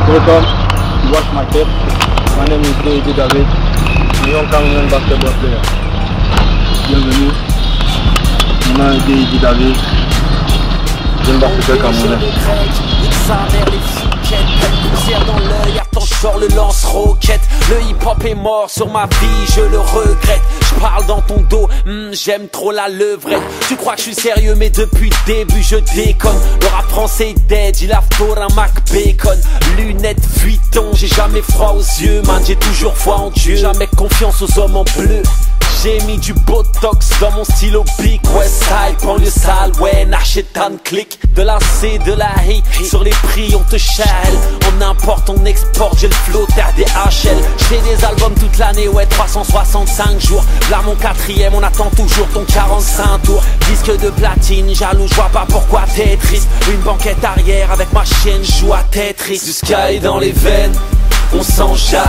Welcome to Watch My Tape. My name is Deji David, a young Cameroonian basketball player. Bienvenue. Mon nom est Deji David, jeune basketteur camerounais. Dans l'œil, attends, je sors le lance-roquette. Le hip-hop est mort sur ma vie, je le regrette. Je parle dans ton dos, j'aime trop la levrette. Tu crois que je suis sérieux, mais depuis le début je déconne. Le rap français est dead, il a fort un Mac Bacon. Lunettes, Vuitton, j'ai jamais froid aux yeux, man, j'ai toujours foi en Dieu. Jamais confiance aux hommes en bleu. J'ai mis du botox dans mon stylo Big West Side, banlieue sale, ouais, Narchetan click. De la C, de la I, sur les prix on te chale. On importe, on exporte, j'ai le flow terre des HL. J'ai des albums toute l'année, ouais, 365 jours. Là mon quatrième, on attend toujours ton 45 tours. Disque de platine, jaloux, je vois pas pourquoi t'es triste. Une banquette arrière avec ma chienne, joue à Tetris. Du sky dans les veines, on s'enjaille.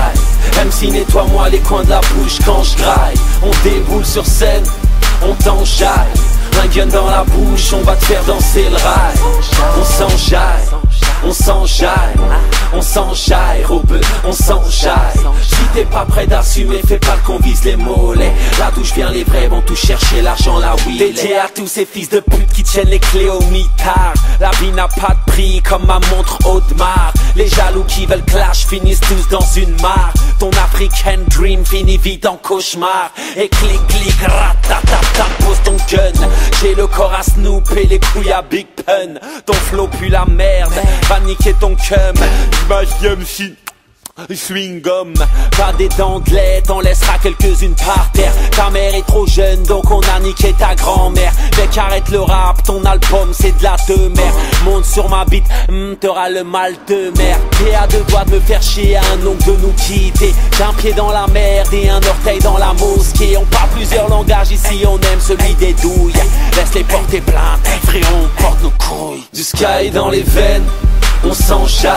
MC nettoie-moi les coins de la bouche quand je graille. On déboule sur scène, on t'enjaille. Un gun dans la bouche, on va te faire danser le rail. On s'enjaille, on s'enjaille, on s'enjaille, Robeux, on s'enjaille. Si t'es pas prêt d'assumer, fais pas le qu'on vise les mollets. Là d'où je viens, les vrais vont tout chercher, l'argent là oui. Dédié à tous ces fils de pute qui tiennent les clés au mitard. La vie n'a pas de prix comme ma montre Audemars. Les jaloux qui veulent clash finissent tous dans une mare. Ton African dream finit vite en cauchemar. Et clic clic ratatata, pose ton gun. J'ai le corps à Snoop et les couilles à Big Pun. Ton flow pue la merde, va niquer ton cum. Image MC, swing gum, pas des dents de lait, t'en laissera quelques-unes par terre. Ta mère est trop jeune donc on a niqué ta grand-mère. Mec arrête le rap, ton album c'est de la demeure. Monte sur ma bite, t'auras le mal de mer. T'es à deux doigts de me faire chier, à un oncle de nous quitter. J'ai un pied dans la merde et un orteil dans la mosquée. On parle plusieurs langages ici, on aime celui des douilles. Laisse-les porter plainte, frérot on porte nos couilles. Du sky dans les veines, on s'enjaille.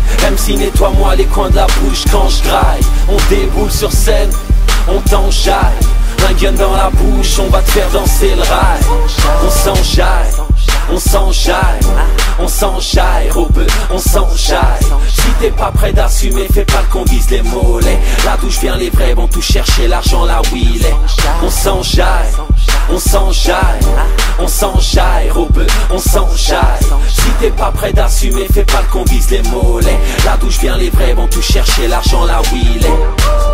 MC nettoie-moi les coins de la bouche quand je graille. On déboule sur scène, on t'enjaille. Un gun dans la bouche, on va te faire danser le rail. On s'enjaille, on s'enjaille, on s'enjaille, Robeux, on s'enjaille. Si t'es pas prêt d'assumer, fais pas le qu'on vise les mollets. Là d'où je viens, les vrais vont tout chercher, l'argent là où il est. On s'enjaille, on s'enjaille, on s'enjaille, Robeux, on s'enjaille. Si t'es pas prêt d'assumer, fais pas le qu'on vise les mollets. Là d'où je viens, les vrais vont tout chercher, l'argent là où il est.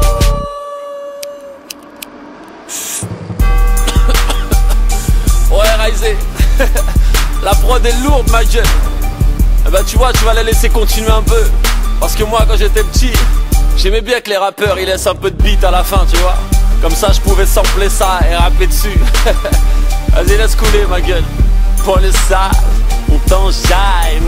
Ouais Raizé, la prod est lourde ma gueule. Eh ben tu vois, tu vas la laisser continuer un peu. Parce que moi quand j'étais petit, j'aimais bien que les rappeurs ils laissent un peu de beat à la fin, tu vois. Comme ça je pouvais sampler ça et rapper dessus. Vas-y laisse couler ma gueule. Pour le sale, on t'enjaille.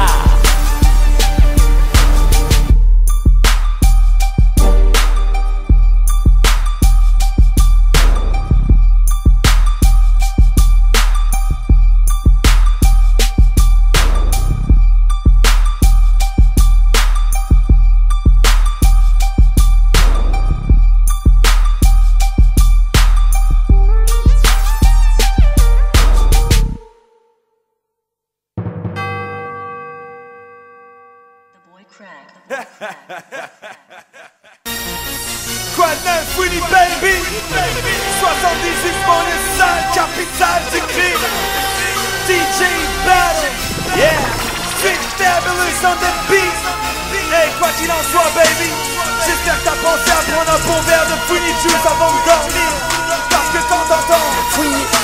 Quoi de neuf, Winnie Baby 78 banlieue sale, capitale du crime. DJ Battle, yeah. Street Fabulous on the beat. Hey, quoi qu'il en soit, baby, j'espère que t'as pensé à prendre un bon verre de Winnie Juice avant de dormir. Parce que quand t'entends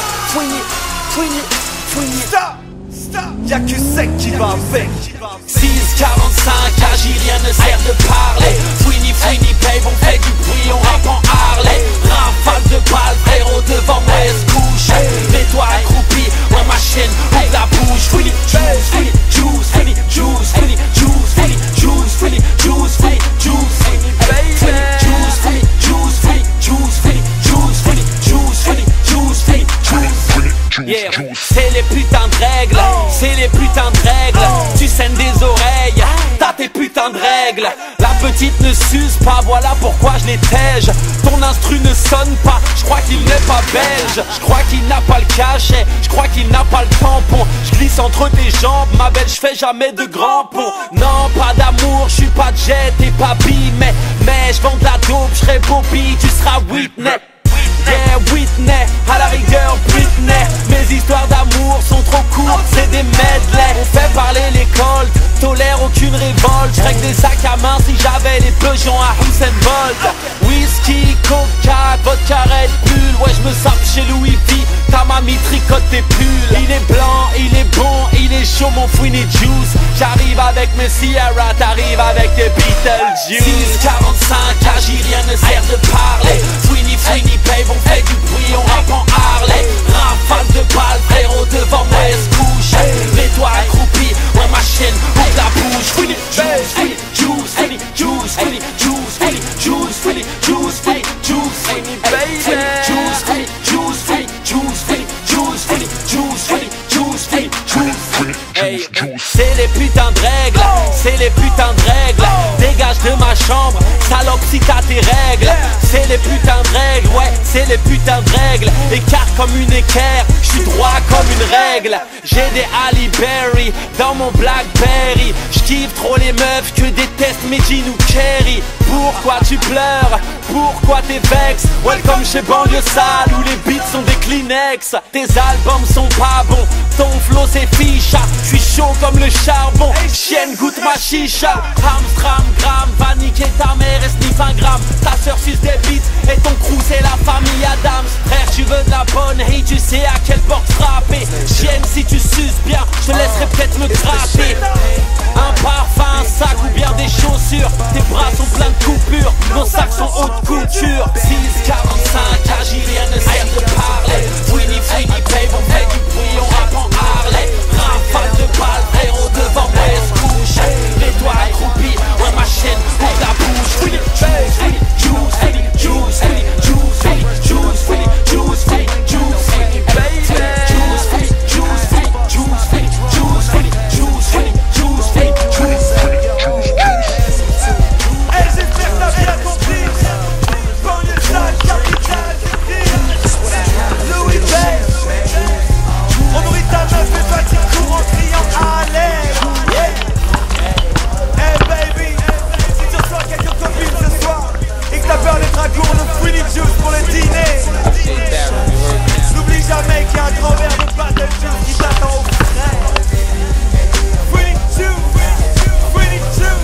Winnie, stop, y'a que sec qui va avec. 6:45, agis, rien ne sert de parler. Fouini, babe, on fait du bruit, on rappe en Harley. Rafale de balles, frérot, devant moi, elle se couche. Mets-toi accroupi, ouais ma chaîne, ouvre la bouche. Fouini, juice, Fouini, juice, Fouini, juice, Fouini, juice, Fouini, juice, Fouini, juice, Fouini, juice, Fouini, Fouini, juice, Fouini, juice, Fouini, juice, Fouini, juice, Fouini, juice, Fouini, juice, Fouini, juice. Yeah. C'est les putains de règles, c'est les putains de règles. Tu saignes des oreilles, t'as tes putains de règles. La petite ne s'use pas, voilà pourquoi je les tège. Ton instru ne sonne pas, je crois qu'il n'est pas belge. Je crois qu'il n'a pas le cachet, je crois qu'il n'a pas le tampon. Je glisse entre tes jambes, ma belle, je fais jamais de grands ponts. Non, pas d'amour, je suis jet et pas mais je vends de la dope, je serai Bobby, tu seras Whitney. Yeah, Whitney, à la rigueur Britney. Mes histoires d'amour sont trop courtes, c'est des medley. On fait parler les colts, tolère aucune révolte. J'règle des sacs à main si j'avais les Peugeons à Usain Bolt. Whisky, coca, vodka, Red Bull. Ouais, je me sape chez Louis V, ta mamie tricote tes pulls. Il est blanc, il est bon, il est chaud mon Fouini Juice. J'arrive avec mes Sierra, t'arrives avec tes Beetlejuice. 6:45, agis, rien ne sert de parler. Fouini, babe, on fait du bruit, on rappe en Harley. Rafale de balles, frérot, devant moi, elle se couche. Mets-toi accroupi, ouais, ma chaîne, ouvre la bouche. Fouini, juice, Fouini, juice, Fouini, juice, Fouini, juice, Fouini, juice, Fouini, juice, Fouini, juice, Fouini, baby. Juice, Fouini, juice, Fouini, juice, Fouini, juice, Fouini, juice, Fouini, juice, Fouini, juice. Hey, c'est les putains de règles, c'est les putains de règles. Dégage de ma chambre, salope si t'as tes règles. C'est les putains de règles, ouais, c'est les putains de règles. Écart comme une équerre, j'suis droit comme une règle. J'ai des Halle Berry dans mon Blackberry. J'kiffe trop les meufs que déteste mes jeans ou Kerry. Pourquoi tu pleures? Pourquoi t'es vex? Welcome chez Banlieue Sale où les beats sont des Kleenex. Tes albums sont pas bons, ton flow c'est ficha. J'suis chaud comme le charbon, chienne goûte ma chicha. Hamstram, gramme, va niquer ta mère et sniff un gramme. Ta soeur suce des beats et ton crew c'est la famille Adams. Frère tu veux de la bonne et tu sais à quelle porte frapper. Chienne si tu suces bien, je te laisserai peut-être me gratter. Un parfum, un sac ou bien des chaussures. Tes bras sont pleins de coupures, nos sacs sont haute couture. 6:45, agis, rien ne sert de parler. Fouini, babe, on fait du bruit, on rappe en Harley. Rafale de balles, frérot, devant moi, elle se couche. Mets-toi accroupi, ouais, ma chaîne, ouvre la bouche. Fouini, juice, Fouini, juice, Fouini, juice, Fouini, juice, Fouini, juice, Fouini, juice, Fouini, juice, Fouini, baby. Juice, Fouini, juice, Fouini, juice, Fouini, juice, Fouini, juice, Fouini, juice, Fouini, juice. Hey, j'espère que t'as bien compris. Banlieue Sale, capitale du crime. Louis V. On nourrit ta meuf et toi tu cours en criant allez. Hey baby, si tu reçois quelques copines ce soir et que t'as peur des dragons, le Fouini Juice pour le dîner. N'oublie jamais qu'il y a un grand verre de Battle Juice qui t'attend au frais. Fouini Juice, Fouini Juice.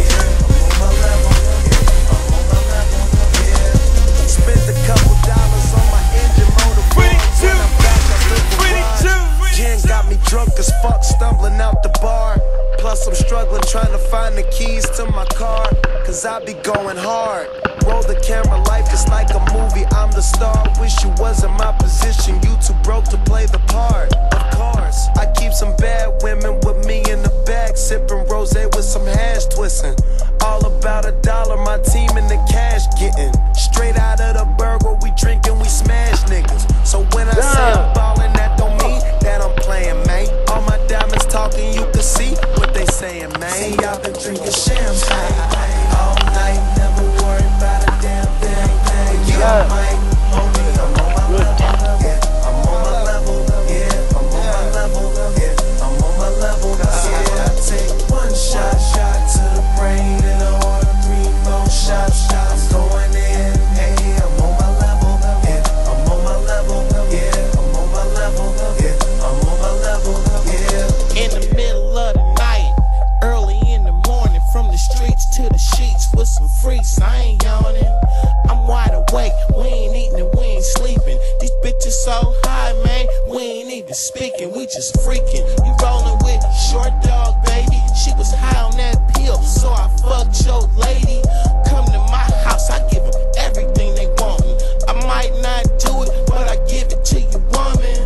Spent a couple dollars on my engine motor. Fouini Juice, Fouini Juice. Gin got me drunk as fuck, stumbling out the bar. Plus I'm struggling trying to find the keys to my car, cause I be going hard. Roll the camera, life is like a movie, I'm the star. Wish you was in my position, you too broke to play the part. Of course, I keep some bad women with me in the bag, sipping rosé with some hash twisting. All about $1, my team in the cash getting. Straight out of the burger, we drinking, we smash niggas. So when I say I'm ballin', that don't mean that I'm playing, man. All my diamonds talking, you can see what they saying, man. See, I've been drinking champagne all night, never worry about a damn thing. You might, homie, I'm on my level. Yeah, I'm on my level. Yeah, I'm on my level. Yeah, I'm on my level. Yeah, I take one shot to the brain and I order 3 more shots. I'm going in. Hey, I'm on my level. Yeah, I'm on my level. Yeah, I'm on my level. Yeah, I'm on my level. Yeah. In the middle of the night, early in the morning, from the streets to the sheets with some freaks. I ain't yawning, I'm wide awake. We ain't eating and we ain't sleeping. These bitches so high, man, we ain't even speaking. We just freaking. You rolling with Short Dog, baby. She was high on that pill, so I fucked your lady. Come to my house, I give them everything they want. I might not do it, but I give it to you, woman.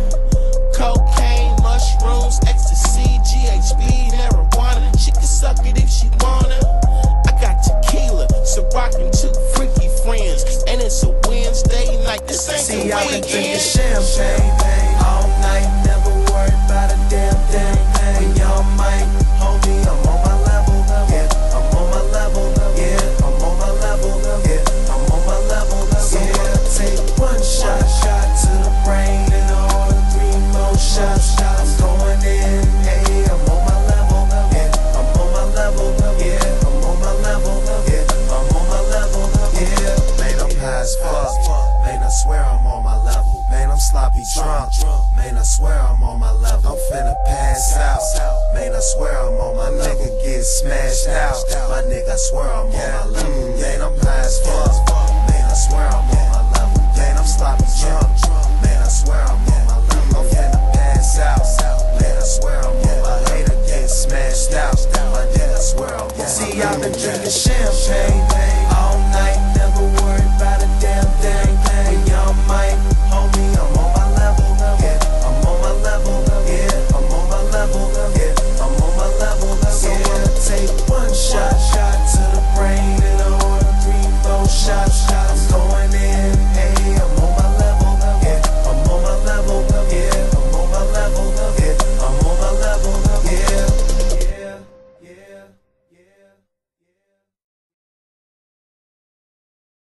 Cocaine, mushrooms, ecstasy, GHB, marijuana. She can suck it if she wanna. I got tequila, so rockin' 2 freaky friends, and it's a Wednesday night. This ain't See, the I've been drinking weekend. champagne all night, never worried about a damn thing. When y'all might, homie, I'm on my level. Yeah, I'm on my level. Yeah, I'm on my level. Yeah, I'm on my level. Yeah, I take one shot to the brain and I order 3 more shots. I'm going in. Hey, I'm on my level. Yeah, I'm on my level. Yeah, I'm on my level. smashed out. My nigga, I swear I'm on my level. Man, I'm high as fuck. Man, I swear I'm on my level. Man, I'm sloppy drunk. Man, I swear I'm on my level. I'm finna pass out. Man, I swear I'm on my hater getting smashed out. My nigga, I swear I'm on my level. See, I've been drinking champagne.